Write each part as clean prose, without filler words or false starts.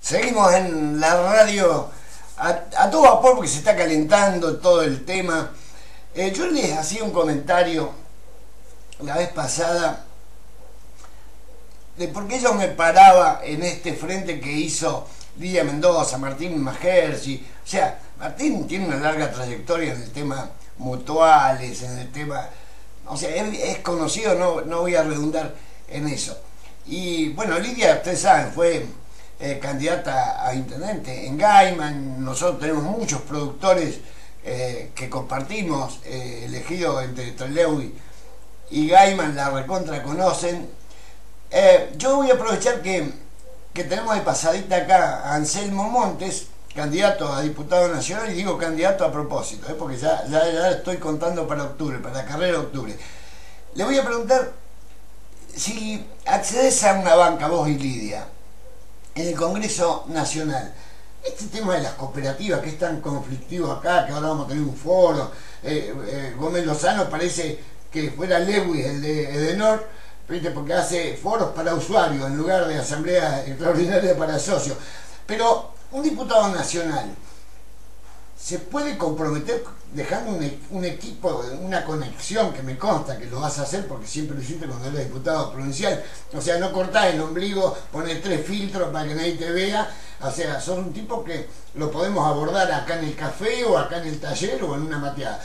Seguimos en la radio a todo vapor porque se está calentando todo el tema. Yo les hacía un comentario la vez pasada de por qué yo me paraba en este frente que hizo Lidia Mendoza, Martín Majersi. O sea, Martín tiene una larga trayectoria en el tema mutuales, en el tema... O sea, es conocido, no voy a redundar en eso. Y bueno, Lidia, ustedes saben, fue candidata a intendente en Gaiman. Nosotros tenemos muchos productores que compartimos, elegidos entre Trelew y Gaiman, la recontra conocen. Yo voy a aprovechar que tenemos de pasadita acá a Anselmo Montes, candidato a diputado nacional, y digo candidato a propósito, porque ya estoy contando para octubre, para la carrera de octubre. Le voy a preguntar si accedes a una banca, vos y Lidia, en el Congreso Nacional. Este tema de las cooperativas, que es tan conflictivo acá, que ahora vamos a tener un foro, Gómez Lozano parece que fuera Lewis, el de Edenor, porque hace foros para usuarios en lugar de asambleas extraordinarias para socios. Pero un diputado nacional se puede comprometer dejando un equipo, una conexión, que me consta que lo vas a hacer porque siempre lo hiciste cuando eras diputado provincial. O sea, no cortás el ombligo, pones 3 filtros para que nadie te vea. O sea, son un tipo que lo podemos abordar acá en el café o acá en el taller o en una mateada.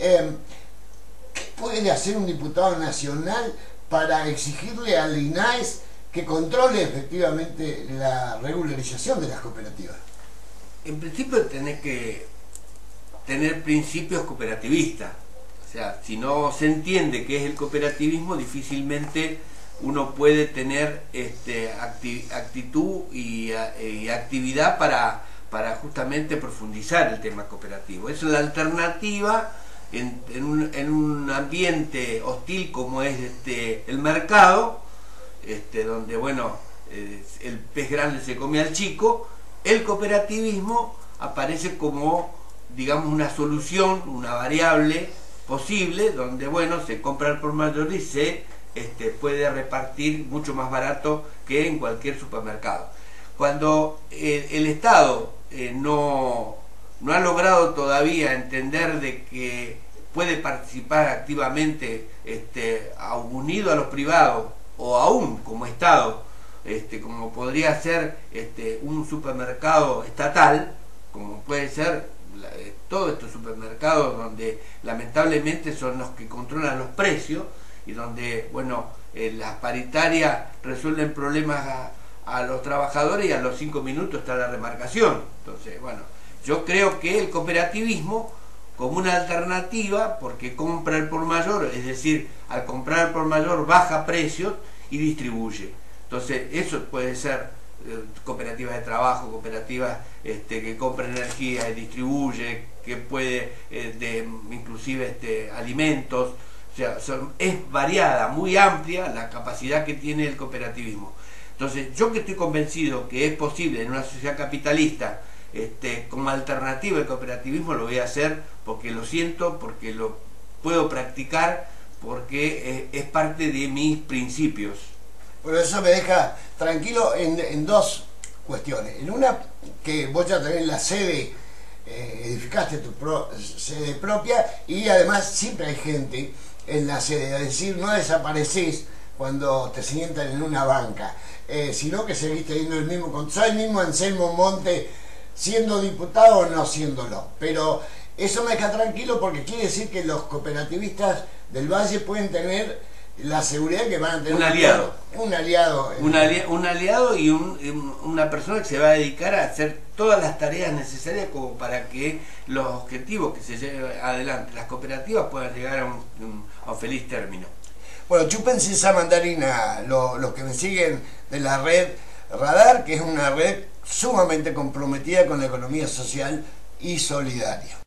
¿Qué puede hacer un diputado nacional para exigirle al INAES que controle efectivamente la regularización de las cooperativas? En principio tenés que tener principios cooperativistas. O sea, si no se entiende qué es el cooperativismo, difícilmente uno puede tener actitud y actividad para justamente profundizar el tema cooperativo. Es la alternativa en un ambiente hostil como es el mercado, donde bueno, el pez grande se come al chico. El cooperativismo aparece como, digamos, una solución, una variable posible, donde bueno, se compra al por mayor y se puede repartir mucho más barato que en cualquier supermercado. Cuando el Estado no ha logrado todavía entender de que puede participar activamente, unido a los privados, o aún como Estado, como podría ser un supermercado estatal, como puede ser todos estos supermercados donde lamentablemente son los que controlan los precios y donde, bueno, las paritarias resuelven problemas a los trabajadores y a los 5 minutos está la remarcación. Entonces, bueno, yo creo que el cooperativismo como una alternativa, porque compra el por mayor, es decir, al comprar el por mayor baja precios y distribuye. Entonces, eso puede ser cooperativas de trabajo, cooperativas que compra energía y distribuye, que puede inclusive alimentos. O sea, es variada, muy amplia la capacidad que tiene el cooperativismo. Entonces, yo que estoy convencido que es posible en una sociedad capitalista, como alternativa al cooperativismo, lo voy a hacer porque lo siento, porque lo puedo practicar, porque es parte de mis principios. Bueno, eso me deja tranquilo en dos cuestiones. En una, que vos ya tenés la sede, edificaste tu sede propia, y además siempre hay gente en la sede, es decir, no desaparecés cuando te sientan en una banca, sino que seguís teniendo el mismo, soy el mismo Anselmo Monte, siendo diputado o no siéndolo. Pero eso me deja tranquilo porque quiere decir que los cooperativistas del Valle pueden tener la seguridad que van a tener un aliado. Un aliado y una persona que se va a dedicar a hacer todas las tareas necesarias como para que los objetivos que se lleven adelante las cooperativas puedan llegar a un feliz término. Bueno, chúpense esa mandarina los que me siguen de la red Radar, que es una red sumamente comprometida con la economía social y solidaria.